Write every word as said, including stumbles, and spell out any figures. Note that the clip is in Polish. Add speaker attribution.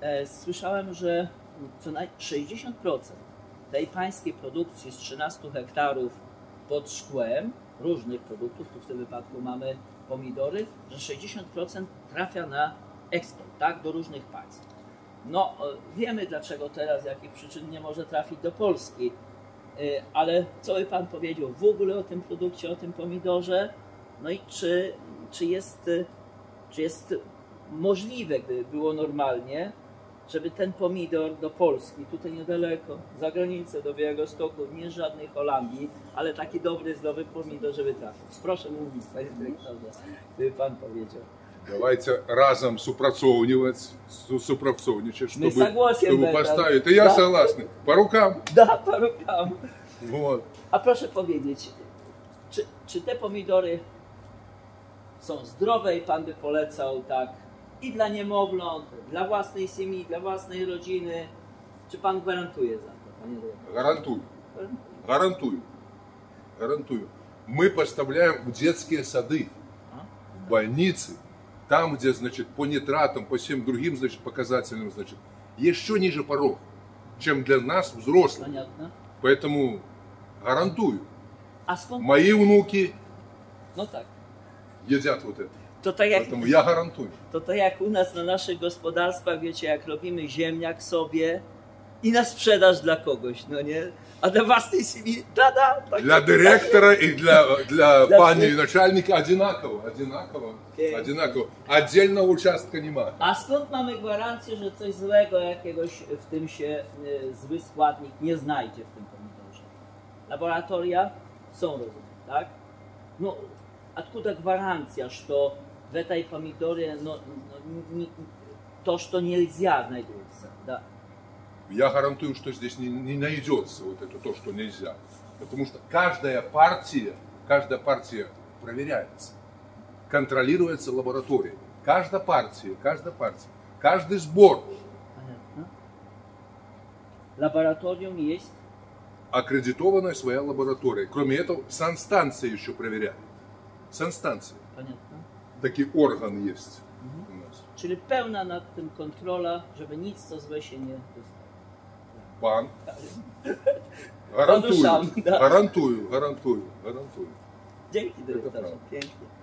Speaker 1: e, słyszałem, że co najmniej sześćdziesiąt procent tej pańskiej produkcji z trzynastu hektarów pod szkłem, różnych produktów, tu w tym wypadku mamy pomidory, że sześćdziesiąt procent trafia na eksport, tak, do różnych państw. No, wiemy dlaczego teraz, z jakich przyczyn nie może trafić do Polski, ale co by Pan powiedział w ogóle o tym produkcie, o tym pomidorze? No i czy, czy, jest, czy jest możliwe, gdyby było normalnie, żeby ten pomidor do Polski, tutaj niedaleko, za granicę, do Białegostoku, nie żadnej Holandii, ale taki dobry, zdrowy pomidor, żeby trafił. Proszę mówić, Panie Dyrektorze, gdyby Pan powiedział.
Speaker 2: Давайте разом супрацовывать, супрацовничать, чтобы, чтобы поставить. И я
Speaker 1: да.
Speaker 2: согласен. По рукам.
Speaker 1: Да, по рукам.
Speaker 2: Вот.
Speaker 1: A proszę powiedzieć, czy, czy te pomidory są zdrowe i Pan by polecał tak i dla niemowląt, dla własnej семьи, dla własnej rodziny? Czy Pan gwarantuje za to, Panie Dyrektorze?
Speaker 2: Гарантую. Гарантую. Гарантую. Мы поставляем в детские сады, в больницы, там, где, значит, по нитратам, по всем другим, значит, показателям, значит, еще ниже порог, чем для нас, взрослых.
Speaker 1: Понятно.
Speaker 2: Поэтому гарантую.
Speaker 1: А сколько?
Speaker 2: Мои внуки
Speaker 1: no tak.
Speaker 2: едят вот это.
Speaker 1: To tak jak,
Speaker 2: Поэтому я гарантую.
Speaker 1: to tak jak u nas na naszych gospodarstwach, wiecie, jak robimy ziemniak sobie i na sprzedaż dla kogoś, no nie? A dla własnej семьи, да, да. Tak,
Speaker 2: Для директора и для, для пани начальника одинаково, одинаково,
Speaker 1: Okay.
Speaker 2: одинаково. Отдельного участка нема.
Speaker 1: A skąd mamy gwarancję, że coś złego jakiegoś w tym się, y, zły składnik nie znajdzie w tym pomidorze? Laboratoria są, rozumiem, так? Ну, откуда гарантия, что в этой помидоре ну, не, то, что нельзя, найдется? Да.
Speaker 2: Я гарантую, что здесь не, не найдется вот это то, что нельзя. Потому что каждая партия, каждая партия проверяется, контролируется лабораторией. Каждая партия, каждая партия, каждый сбор.
Speaker 1: Понятно. Лабораториум есть?
Speaker 2: Аккредитованная своя лаборатория. Кроме этого, санстанция еще проверяет. Санстанция.
Speaker 1: Понятно.
Speaker 2: Такие органы есть
Speaker 1: Mhm.
Speaker 2: у нас.
Speaker 1: Czyli pełna nad tym kontrola, żeby nic co złe się nie dostało.
Speaker 2: Банк. Гарантую,
Speaker 1: душам, да.
Speaker 2: гарантую, гарантую, гарантую.
Speaker 1: Dzięki dyrektorze, pięknie.